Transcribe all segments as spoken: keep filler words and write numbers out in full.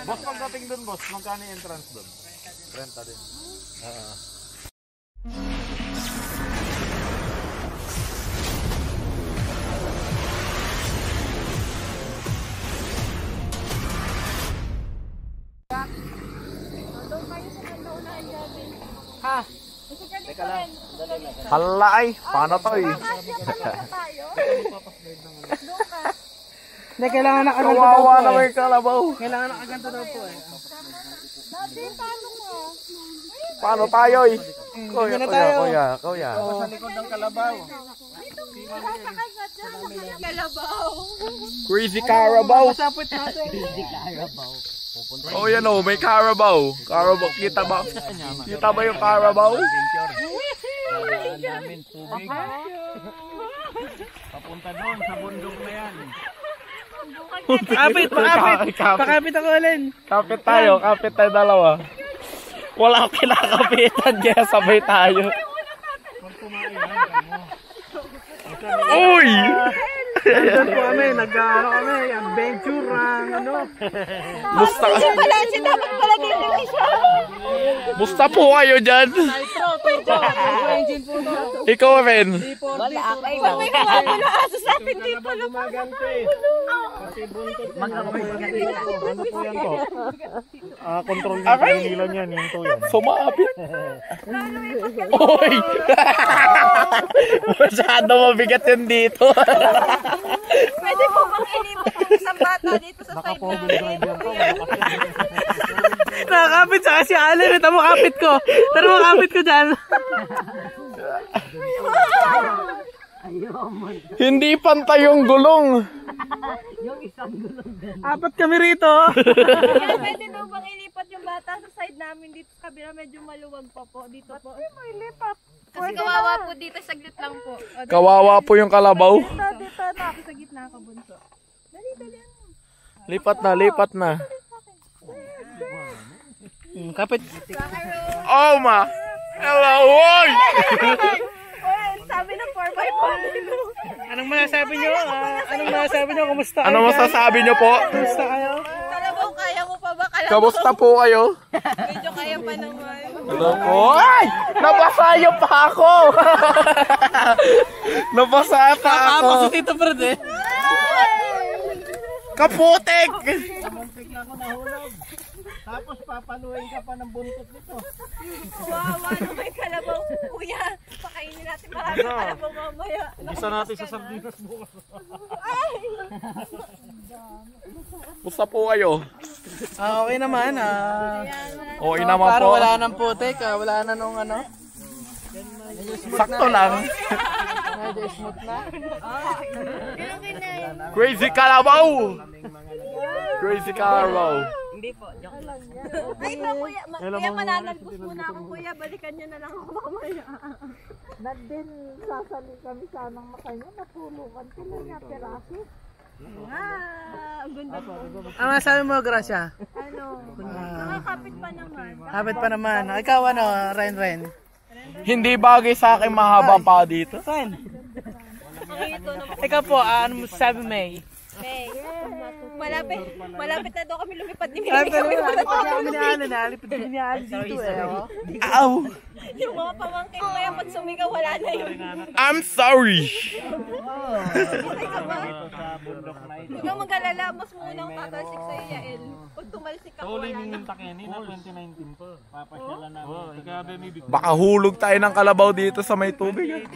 Boss, pagdating dun, boss, magkano yung entrance dun? Renta din. Oo. Ha? Teka lang. Hala ay, paano to eh? Hindi, kailangan nakaganto daw po Kawawa eh. naman yung kalabaw. Kailangan nakaganto daw po eh. Dati, paano mo? Paano tayo eh? Kuya, na kuya, tayo. kuya, kuya. Sa likod ng kalabaw. Kalabaw. Crazy Carabao. Masapit natin. Oh yan oh, may Carabao. Carabao, kita ba? Kita ba yung Carabao? Dadaan namin tubig. Papunta doon sa bundok na yan. Pakapit, pakapit. Pakapit ako ulit. Kapit tayo, kapit tayo dalawa. Wala akong kinakapitan kaya sabay tayo. Uy! Nandun po kami, nag-ano kami, adventure ang ano. Musta ka? Wala siya, dapat pala dito siya. Musta po kayo dyan? Engine po to. Ikaw rin. Wala, ay, may kumapalo na aso sa atin dito. Gumagante. Kasi buntot. Ano po yan to? Ah, control yung kanilan yan. Yung to yan. Sumapit. Uy! Masyado mabigat yun dito. Pwede po bang ilipat yung isang bata dito sa side namin? Nakakapit sa kasi Allen. Ito mo kapit ko. Pero mo kapit ko dyan. Hindi pantay yung gulong. Apat kami rito. Kaya pwede daw bang ilipat yung bata sa side namin dito sa kabila, medyo maluwag pa po. Dito po. Hindi mo ilipat. Kasi kawawa po dito, saglit lang po. O, dali, Kawawa po yung kalabaw. dito, dito, na ako sa gitna ka, bunso. Dali, dali. Lipat na, lipat na. Hmm, kapit. Oh ma! Hello, boy! Well, sabi ng four by four. Anong masasabi nyo? Ah, anong masasabi nyo? Kumusta kayo? Ano masasabi nyo po? Kumusta kayo? Kalabaw, kaya mo pa ba? Kalabaw, Kamusta po kayo? medyo kaya pa naman. Hello po. Ay! Nabasayo pa ako! Nabasa pa ako! Kapak si Tito Fred eh. Kaputik! Muntik na ako nahulog. Tapos papaluin ka pa ng buntot nito. Kawawa naman yung kalabaw. Kuya, pakainin natin marami ng kalabaw mamaya. Isa natin sa sardinas bukas. Kumusta po kayo? Ah, okay naman. Ah, Okay naman parang po. wala nang putik. Ah, wala na nung ano. Sakto lang. Medyo smooth na. Crazy Carabao! Crazy Carabao. Ay, na kuya, ma kuya mananalbos muna ako kuya. Balikan niyo na lang ako mamaya. Nandin sasali kami sanang makanya, natulungan ko lang nga peraso. Ah, ang ganda po. Ano masasabi mo, Gracia? Ano? Nakakapit pa naman. Kapit pa naman. Ikaw ano, Ren Ren? Hindi bagay sa akin mahaba pa dito. Fine. Ang ito naman. Ikaw po, ah, ano masasabi May? May, malapit, malapit na daw kami lumipad ni Ay, Mimi. pero nalipad kami ni Allen. Nalipad kami ni Allen dito eh. Oh. Ow! Yung mga pamangkin ko kaya pag sumigaw wala na yun. I'm sorry! Huwag kang mag-alala, mas muna ang tatalsik sa Yael. Pag tumalsik ako, Tuloy wala mong na. yung takeni na twenty nineteen pa. Papasyalan namin. Oh, ikaw din ibig. Baka hulog tayo ng kalabaw dito sa may tubig. ah.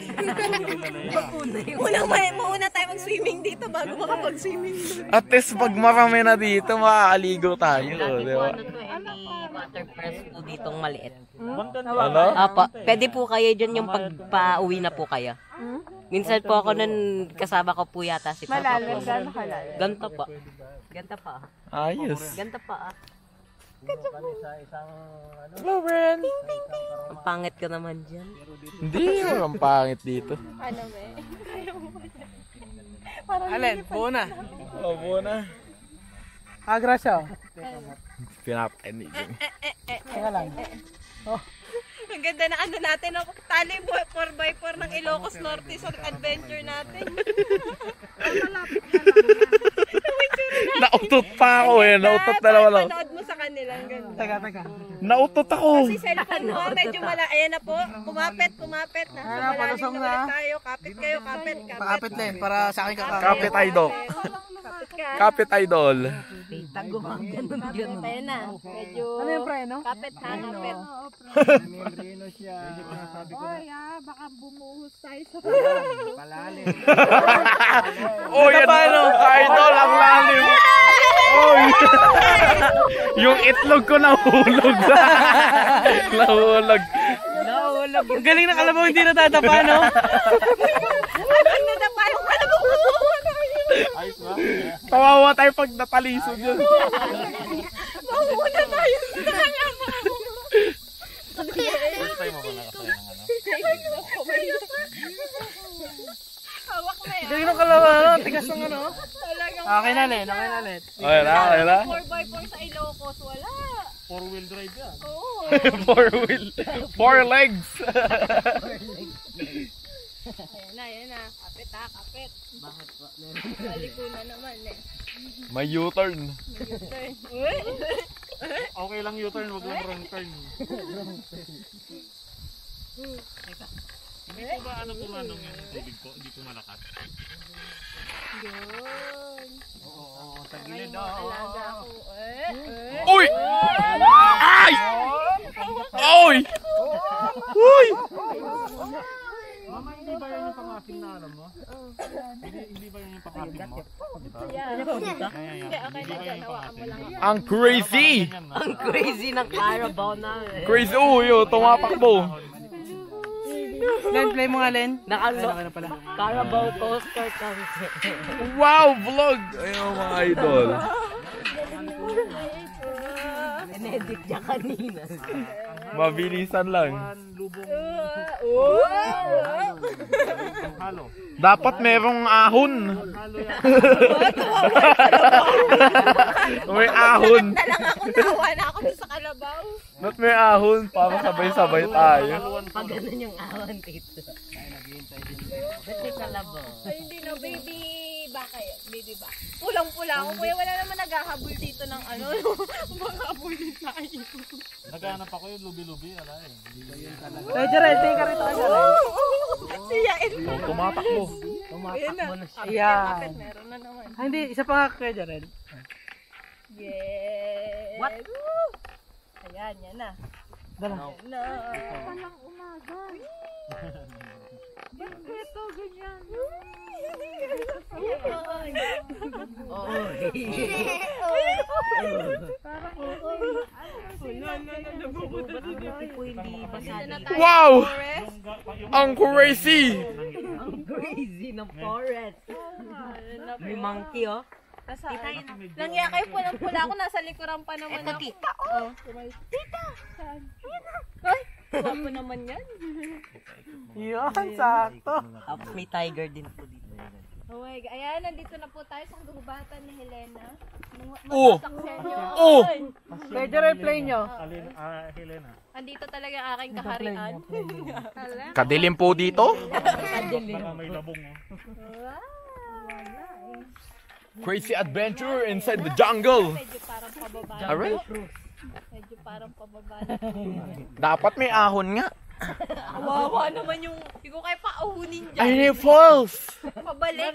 Unang may, mauna tayo mag-swimming dito bago makapag-swimming doon. At least pag marami na dito, makakaligo tayo. Di ba? Ano to, any waterpress po ditong maliit. Ano? Apa, pwede po kayo dyan yung pagpa-uwi na po kayo. Minsan po ako nun, kasama ko po yata si Papa po. Gano'n kalalim? Ganto po. Ganto pa. Ayos. Ganto pa. Hello, Ren. Ang pangit ko naman dyan. Hindi, walang pangit dito. Ano ba eh? Allen, buo na. Oh, buo na. Ah, Gracia. Pinapakinig. Teka lang. Ang ganda na ano natin, no? Tali four by four ng Ilocos Norte sa adventure natin. Nautot pa ako eh. Nautot na naman ako. Panood mo Teka, teka. Nautot ako. Si cellphone mo, medyo mala. Ayan na po. Kumapit, kumapit. Nasa Ayan na, malalim palusong na na. ulit tayo. Kapit kayo, kapit. Kapit. Pakapit Len, para sa akin kakapit. Kapit idol. Kapit ka. Kapit idol. Ayan na. Medyo... Ano yung preno? Kapit ha, kapit. Oy, ah, baka bumuhos tayo sa Oh, yan ano? Idol, ang lalim. Oy. Yung itlog ko nahulog. Nahulog. Ang galing na kalabaw, hindi natatapa, no? Ano na pa yung kalabaw? Kawawa tayo pag nataliso dyan. Mauna tayo sa kanya. Hawak na yan. Galing na kalabaw, no? Tigas ng ano? Talagang Okay na Len, okay na Len. Okay na, okay na. four by four sa Ilocos, wala. Four wheel drive yan. Oo. Four wheel. Four legs. Ayan na, ayan na. Kapit ha, kapit. Bakit po? Baliko na naman eh. May U-turn. Turn. Uy! Okay lang U-turn, wag lang wrong turn. Hindi po ba ano po manong yung tubig po? Hindi po malakas. Yun. Oo, sa Ay, gilid, mga oh. alaga ako. Eh, eh. Uy! Ay! Oy! Uy! Mama, hindi ba yan yung pang-aking na alam mo? Hindi, hindi ba yan yung pang-aking mo? Yan. Hindi, okay na dyan. Hawakan mo lang. Ang crazy! Ang crazy ng Carabao na. Crazy! Oh, yun, tumatakbo. Len, play mo nga Len. Nakalo. Ano pala? Carabao coaster kami. Wow, vlog! Ayun mga idol. Inedit niya kanina. Mabilisan lang. Lubong Oo. halo. Dapat merong ahon. Halo yan. May ahon. Na lang ako, nawa na ako sa kalabaw. Ba't may ahon? Para sabay-sabay tayo. Pag ganun yung awan dito. Ba't may kalabaw? Ay, hindi na, baby baka yun. Baby ba? Pulang-pula ako. Kuya, wala naman naghahabol dito ng ano. Maghabulin tayo. Naghanap ako yung lubi-lubi. Ala eh. Kaya Jarel, take ka rito. Siyain mo. Tumatakbo. Tumatakbo na siya. Ayan. Meron na naman. Ah, hindi, isa pa nga kaya Jarel. Yes. What? Ayan, yan na. Dala. Yan na. walang umaga. Bakit ito ganyan? Wow! Ang crazy! Ang crazy ng forest. May monkey oh. Langya kayo, pulang-pula ako. Nasa likuran pa naman Eto ako. tita. Oh. Tita! Ay, guwapo naman yan. Yun, sakto. Tapos may tiger din po dito. Oh my God. Ayan, nandito na po tayo sa gubatan ni Helena. Oh! Magsasaksyon Oh! Kaya Jarel, play nyo. Alin, ah, Helena. Andito talaga ang aking kaharian. Kadilim po dito. Baka may labong oh. Crazy adventure inside the jungle. Medyo parang pababa. Alright. Medyo parang pababa. Dapat may ahon nga. Kawawa naman yung, hindi ko kayo pauhunin dyan. Ayun yung falls. Pabalik.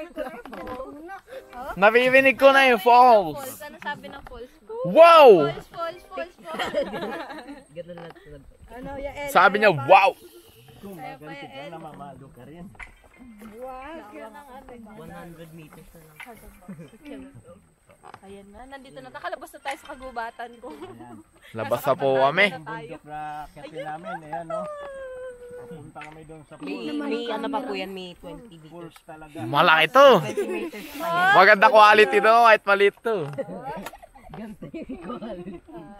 Naririnig ko na yung falls. Falls. Ano sabi ng falls? Wow! Falls, falls, falls, falls. Ganun lang sila. Ano, ya El? Sabi niya, wow! Kaya pa ya El. Mamalo ka rin. one hundred meters na lang. Ayan na, nandito na. Nakalabas na tayo sa kagubatan ko. Labas na po kami. Tayo. Kasi namin, ayan no. Punta kami doon sa May, may ano pa po yan, may twenty meters. talaga. Malaki to. twenty meters pa yan. Maganda quality to, kahit maliit to. Ganda yung quality.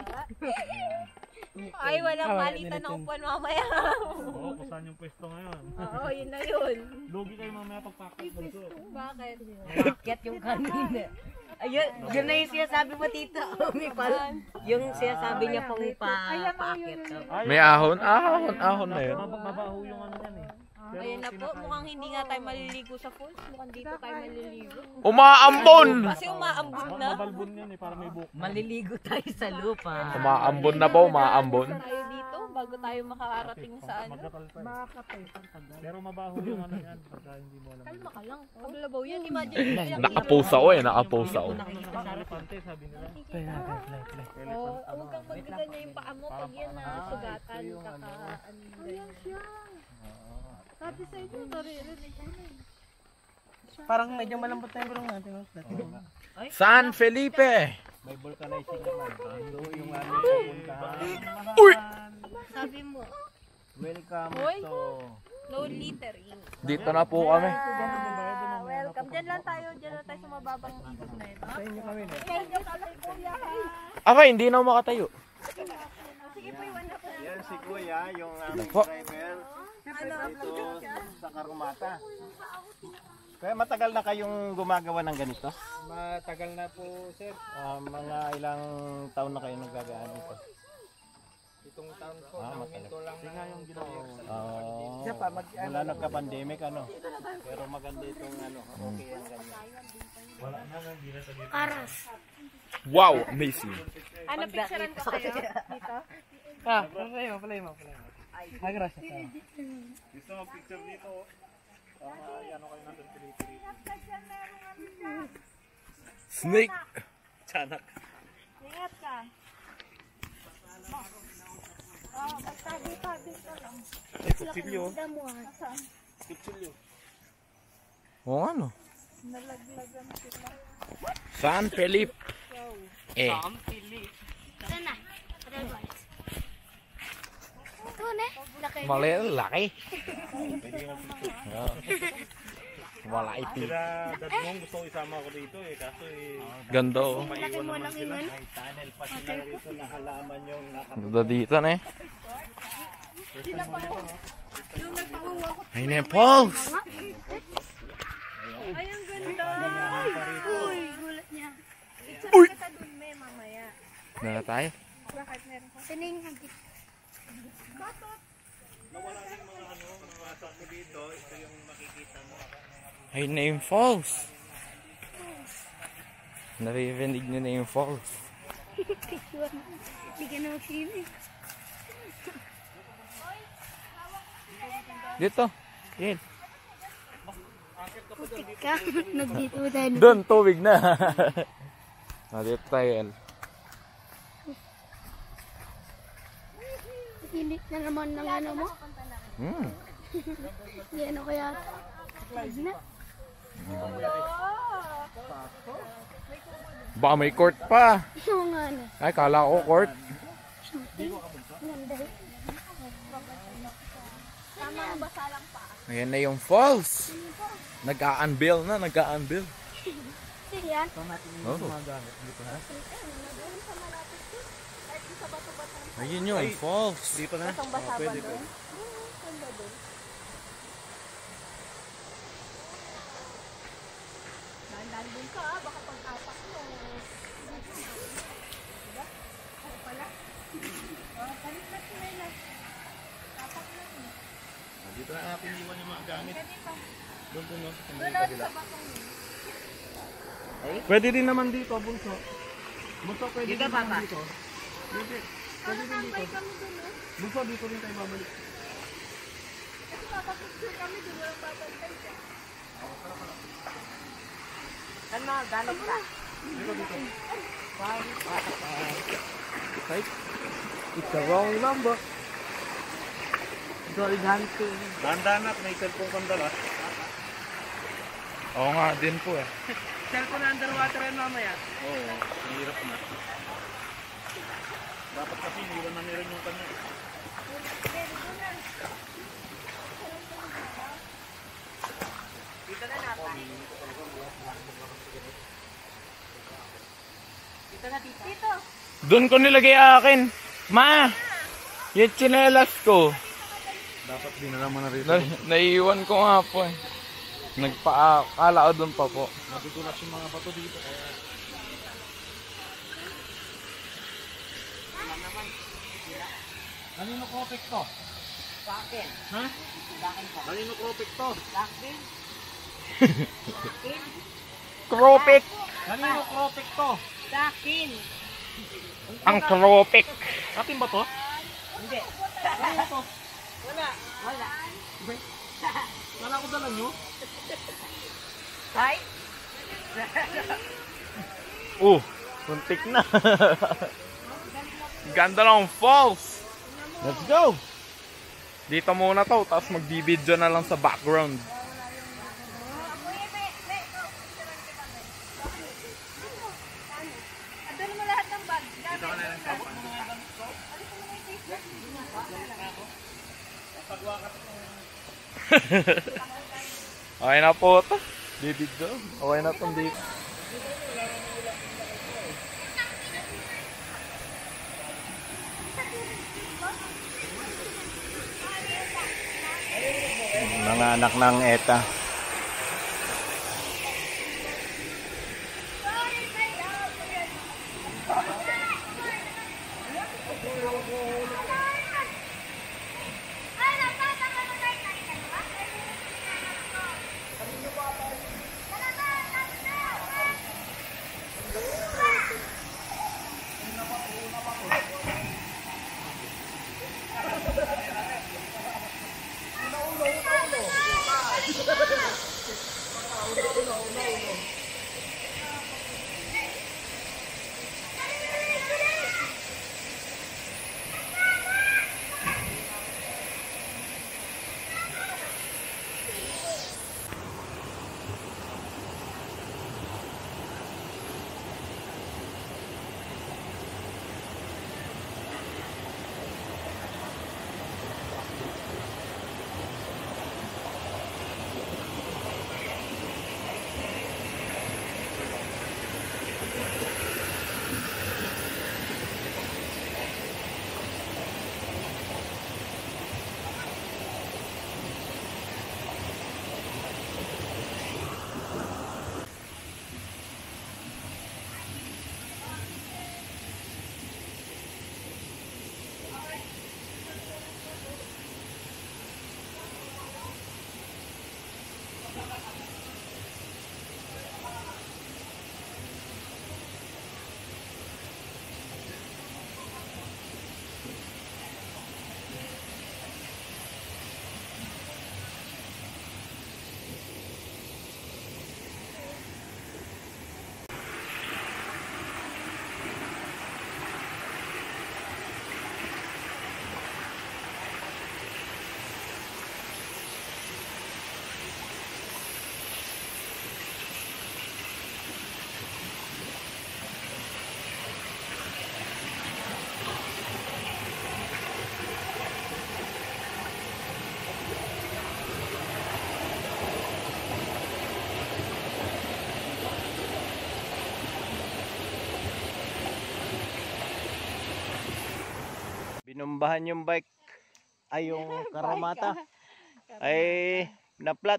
Ay, walang palitan ng upuan mamaya. Oo, kung saan yung pwesto ngayon. Oo, yun na yun. Lugi kayo mamaya pagpakit bunso. Bakit? Nakakit yung kanina. Ayun, yun na yung sinasabi mo tito. May pal- yung sinasabi niya pong pa paakit. May ahon? Ahon, ahon na yun. Mabaho yung ano yan eh. Ayun na po, mukhang hindi nga tayo maliligo sa falls. Mukhang dito tayo maliligo. Umaambon! Kasi umaambon na. Mabalbon yan eh, para may buhok. Maliligo tayo sa lupa. Umaambon na po, umaambon. Tayo dito bago tayo makarating sa ano. Pero mabaho yung ano yan, pagka hindi mo alam. Kalma ka lang. Paglabaw yan, imagine. Nakapost ako eh, nakapost ako. Elepante, sabi nila. Oo, huwag kang magbigan niya yung paa mo pag yan na sugatan. Kaka, ano yan. Sabi sa inyo, naririnig ko na eh. Parang medyo malambot na yung gulong natin. San Felipe! May vulcanizing naman. Ando yung ano yung puntahan. Uy! Sabi mo, Welcome Hoy. to... no littering. Dito na po kami. Ah, welcome. Diyan lang tayo, diyan lang tayo sa mababang ibig na ito. Sa inyo kami na. Aba, hindi na ako makatayo. Sige po, iwan na po. Yan si Kuya, yung aming Po. driver. Dito sa Karumata. Kaya matagal na kayong gumagawa ng ganito? Matagal na po, sir. Ah, mga ilang taon na kayo nagagaan dito? Itong taon po, Ah, naminto lang na yung ginawa. Oh, Siya pa, mag- wala nagka-pandemic ano. Pero maganda itong ano, okay ang ganyan. Wow, amazing. Ano, picturean ko kayo dito? Ah, palay mo, palay mo, palay mo. Ay, gracias. Gusto mo picture dito? Ah, ano kayo nandun pili-pili. Snake. Tiyanak. Ingat ka. Oh, basta dito, dito lang. Ay, kutsilyo. Kutsilyo. Oo, ano? San Felipe. Eh. Mali, laki. Oo. Wala ito. Sila, dad mong gusto ko isama ko dito eh. Kaso eh, Ganda oh. maiwan naman sila. May tunnel pa sila rito na halaman yung nakapagod. Ganda dito na eh. Ayun na yung falls. Ay, ang ganda. Uy, gulat niya. Uy! Kita dun, may mamaya. Na tayo. Bakit meron ko? Sining hagit. Ayun na yung falls. Naririnig nyo na yung falls. Hindi ka na magsinig. Dito. Yan. Ka, nagdito tayo. Doon, tubig na. Ah, dito tayo yan. Init na naman ng ano mo. Hmm. Hindi ano kaya. Na. Baka may court pa. Oo nga na. Ay, kala ko court. Ganda. Tama ang basa lang pa. Ayan na yung falls. Nag-a-unveil na, nag-a-unveil. Yan. Oh. Ayun yung falls. Dito na. Basang basa ba doon? Dahan-dahan din ka, baka pag-apak mo. Diba? Ako pala. Oh, palit na sila lang. Tapak na sila. Dito na natin iwan yung mga gamit. Doon doon. Doon na sa bakong yun. Pwede din naman dito, bunso. Bunso, pwede Dito, din naman papa. dito. Pwede. Pwede din dito. Tambay kami doon, no? Bunso, dito rin tayo babalik. Kasi papapicture kami doon, walang babantay siya. Ano, galing ka? It's the wrong number. Gold hunting. Dahan-dahan na, may cellphone kang dala. Oo nga, din po eh. Cellphone na underwater yan mamaya. Oo, hirap na. Dapat kasi iwan na nirin yung kanya. Dito na natin. Dito na, dito. Dito. Doon ko nilagay akin. Ma! Yung tsinelas ko. Dapat dinala mo na rito. Na, naiiwan ko nga po eh. Nagpaakala ko doon pa po. Natutulas yung mga bato dito. Kaya... Kanino kopek to? Ha? Kanino tropik to? Tropic. Kanino tropik to? Ang tropic. Atin ba to? Wala ko dala nyo? Uh, muntik na. Ganda ng falls. Let's go! Dito muna to, tapos magbibideo na lang sa background. Adala mo lahat ng bag. Okay na po ito. Bibidyo. Okay na itong dito. Mga anak ng ETA. Binumbahan yung bike ay yung Karamata ay naplat.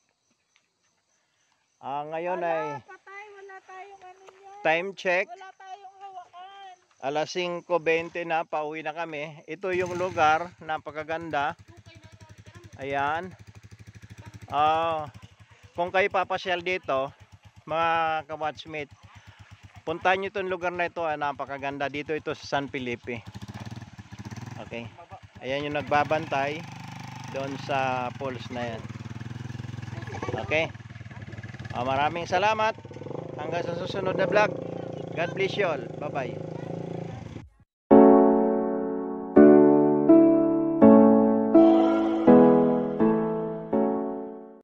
Ah, ngayon ay Patay, wala tayong ano niya. time check. Wala tayong hawakan. Alas singko beinte na, pauwi na kami. Ito yung lugar, napakaganda. Ayan. Ah, kung kayo papasyal dito, mga ka-watchmate, puntahan nyo itong lugar na ito, ah, napakaganda. Dito ito sa San Felipe. Okay. Ayan yung nagbabantay doon sa falls na yan. Okay. Ah, maraming salamat. Hanggang sa susunod na vlog. God bless you all. Bye-bye.